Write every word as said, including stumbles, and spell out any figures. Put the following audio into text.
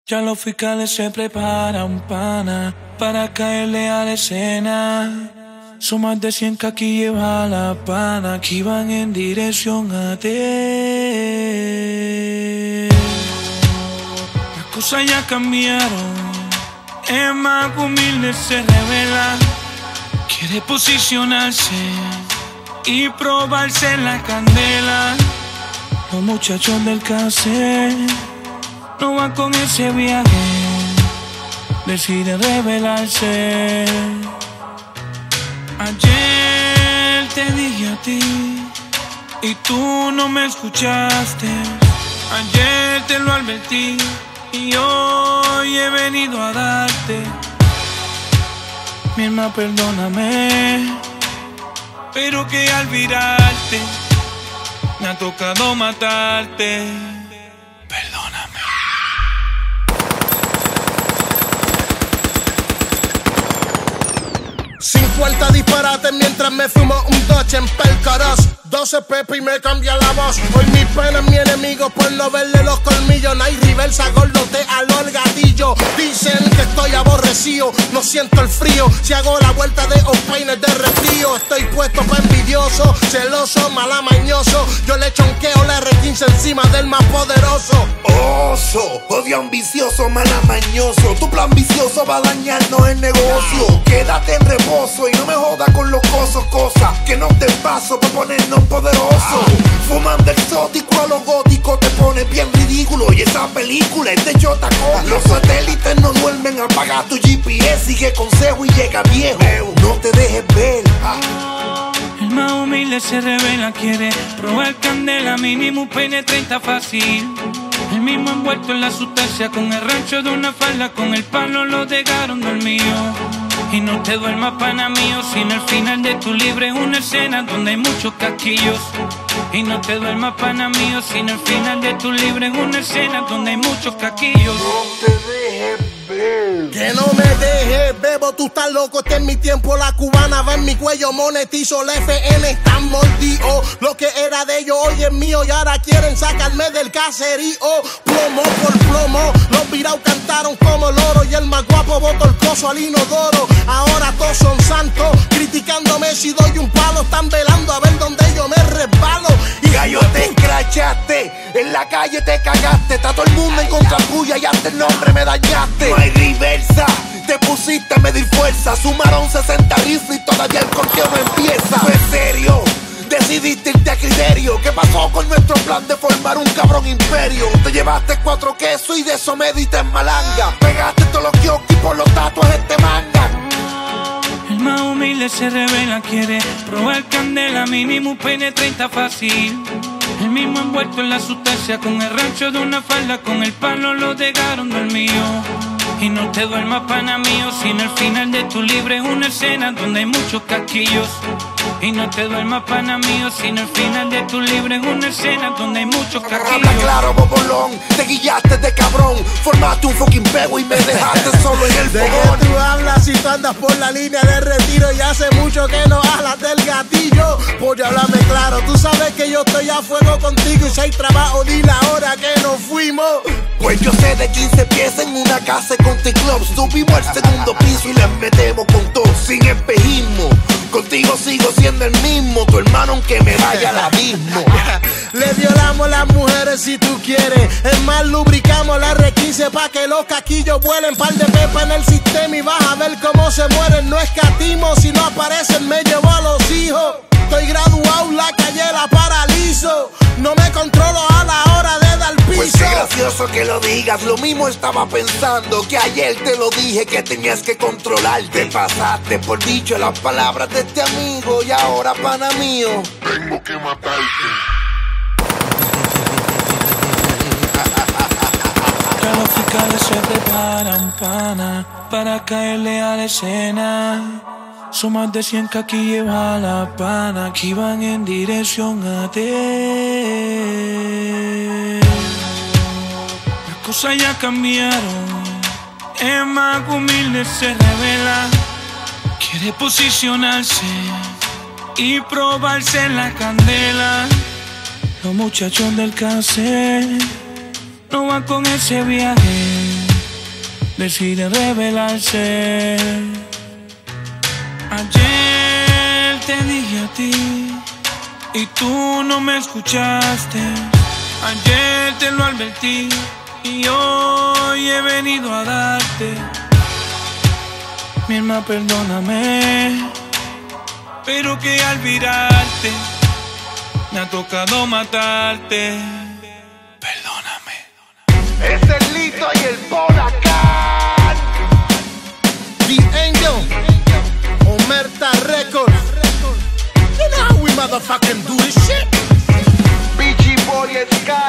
Ya los fiscales se preparan, pana, para caerle a la escena. Son más de cien que aquí lleva la pana, que van en dirección a ti. Las cosas ya cambiaron, es más humilde, se revela. Quiere posicionarse y probarse la candela. Los muchachos del cassette no van con ese viaje, deciden rebelarse. Ayer te dije a ti y tú no me escuchaste. Ayer te lo advertí y hoy he venido a darte. Mi hermana, perdóname, pero que al virarte me ha tocado matarte. Perdóname. cincuenta disparates mientras me fumo un Dodge en Pelcaros. doce Pepe y me cambia la voz. Hoy mi pena es mi enemigo por no verle los colmillos. No hay reversa, gordo, te aló el gatillo. Dicen que estoy aborrecido, no siento el frío. Si hago la vuelta de O'Painer de refrío. Estoy puesto pa' envidioso, celoso, malamañoso. Yo le chonqueo la R quince encima del más poderoso. Oso, odio ambicioso, malamañoso. Tu plan vicioso va a dañarnos el negocio. Quédate en reposo y no me jodas con los cosos. Cosas que no te paso pa' ponernos poderoso. Fumando exótico a lo gótico te pone bien ridículo. Y esa película es de Yotaco. Los satélites no duermen, apaga tu G P S. Sigue consejo y llega viejo, no te dejes ver. El más humilde se revela, quiere probar candela. Mínimo peine treinta fácil. El mismo envuelto en la sustancia, con el rancho de una falda. Con el palo lo dejaron dormido. Y no te duermas, pana mío, sin el final de tu libre es una escena donde hay muchos casquillos. Y no te duermas, pana mío, sin el final de tu libre es una escena donde hay muchos casquillos. No te dejes ver. Que no me dejes, bebo, tú estás loco, este es mi tiempo. La cubana va en mi cuello, monetizo, la F N está mordido. Lo que era de ellos hoy es mío y ahora quieren sacarme del caserío. Plomo por plomo, los virados cantaron como loro. Y el más guapo botó el coso al inodoro. Ahora todos son santos, criticándome si doy un palo. Están velando a ver dónde yo me resbalo. Y gallo, te escrachaste, en la calle te cagaste. Está todo el mundo en contra tuya y hasta el nombre me dañaste. No hay reversa, te pusiste a medir fuerza. Sumaron sesenta rifles y todavía el corteo no empieza. Fue serio, decidiste irte a criterio. ¿Qué pasó con nuestro plan de formar un cabrón imperio? Te llevaste cuatro quesos y de eso me diste en malanga. Pegaste todos los kioscos y por los tatuajes te mangan. El más humilde se revela, quiere probar candela. Mínimo peine treinta fácil. El mismo envuelto en la sustancia, con el rancho de una falda. Con el palo lo dejaron dormido. Y no te duermas, pana mío, sin el final de tu libre es una escena donde hay muchos casquillos. Y no te duermas, pana mío, sin el final de tu libre es una escena donde hay muchos casquillos. Habla claro, bobolón, te guillaste de cabrón. Formaste un fucking pego y me dejaste solo en el fogón. ¿De qué tú hablas si tú andas por la línea de retiro? Y hace mucho que no hablas del gatillo. Por hablarme claro, tú sabes que yo estoy a fuego contigo. Y si hay trabajo, di la hora que nos fuimos. Pues yo sé de quince pies en una casa con T-Clubs. Subimos al segundo piso y les metemos con todo sin espejismo. Contigo sigo siendo el mismo, tu hermano aunque me vaya al abismo. Le violamos las mujeres si tú quieres. Es más, lubricamos la R quince pa' que los caquillos vuelen. Par de pepa en el sistema y vas a ver cómo se mueren. No escatimo, si no aparecen me llevo a los hijos. Estoy graduado, la calle la paralizo. No me controlo a la hora de dar piso. Pues qué gracioso que lo digas, lo mismo estaba pensando. Que ayer te lo dije que tenías que controlarte. Pasaste por dicho las palabras de este amigo. Y ahora, pana mío, tengo que matarte. Ya los fiscales se preparan, pana, para caerle a la escena. Son más de cien que aquí lleva la pana, que van en dirección a ti. Las cosas ya cambiaron, es más humilde, se revela. Quiere posicionarse y probarse la candela. Los muchachos del cassette no van con ese viaje, deciden rebelarse. Ayer te dije a ti y tú no me escuchaste. Ayer te lo advertí y hoy he venido a darte. Mi alma, perdóname, pero que al virarte me ha tocado matarte. Perdóname. Es el Lito y el Polacán. The Angel, Omerta Records. You know how we motherfucking do this shit. B G Boy, Sky.